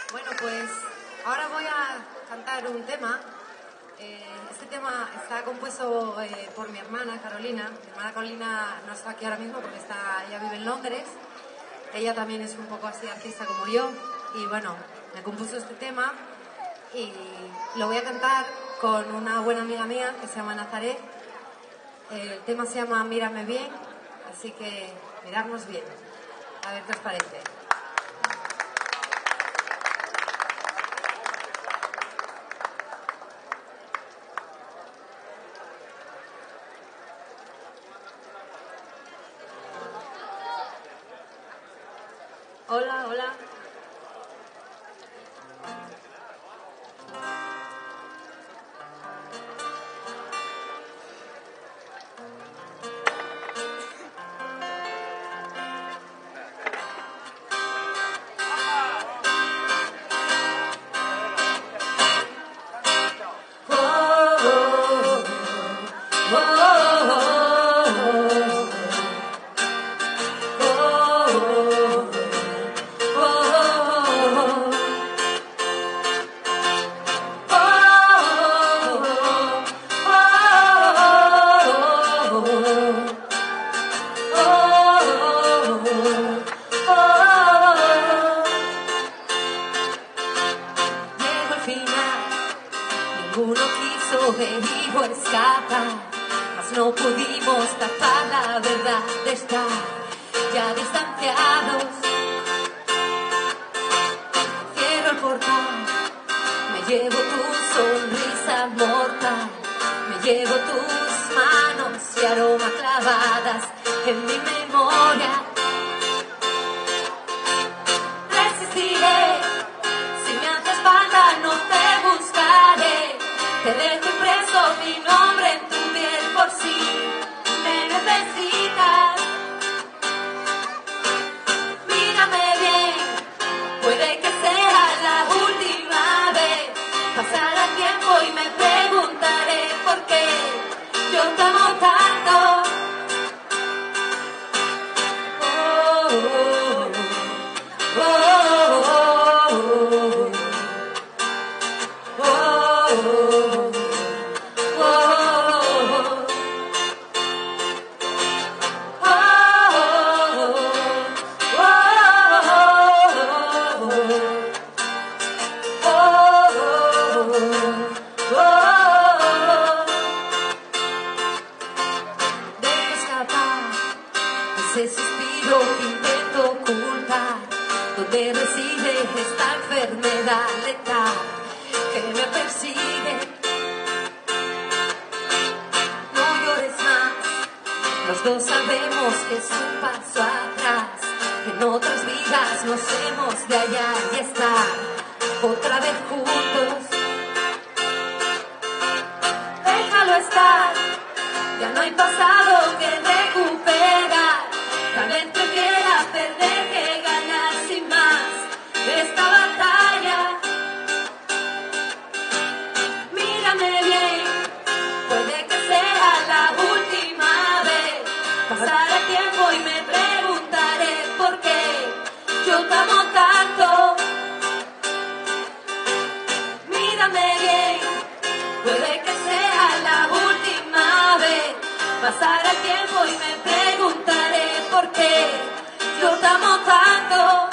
Bueno, pues ahora voy a cantar un tema. Este tema está compuesto por mi hermana Carolina. Mi hermana Carolina no está aquí ahora mismo porque ella vive en Londres. Ella también es un poco así artista como yo. Y bueno, me compuso este tema y lo voy a cantar con una buena amiga mía que se llama Nazaret. El tema se llama Mírame bien, así que mirarnos bien. A ver qué os parece. Hola, hola. Ninguno quiso ver o escapar, mas no pudimos tapar la verdad de estar ya distanciados. Cierro el portal, me llevo tu sonrisa mortal, me llevo tus manos y aroma clavadas en mi memoria. Resistiré, si me haces falta no te buscaré. Te dejo impreso mi nombre en tu piel por si me necesitas. Mírame bien, puede que sea la última vez. Pasará tiempo y me preguntaré por qué yo te amo tanto. Oh, oh, oh, oh, oh, oh, oh. Ese suspiro que intento ocultar, donde reside esta enfermedad letal que me persigue. No llores más, los dos sabemos que es un paso atrás, que en otras vidas nos hemos de hallar y estar otra vez juntos. Déjalo estar, ya no hay pasado que recuperar. Tal vez prefiera perder que ganar sin más esta batalla. Mírame bien, puede que sea la última vez. Pasará tiempo y me preguntaré por qué yo te amo tanto. Mírame bien, puede que sea la última vez. Pasará el tiempo y me preguntaré por qué yo te amo tanto.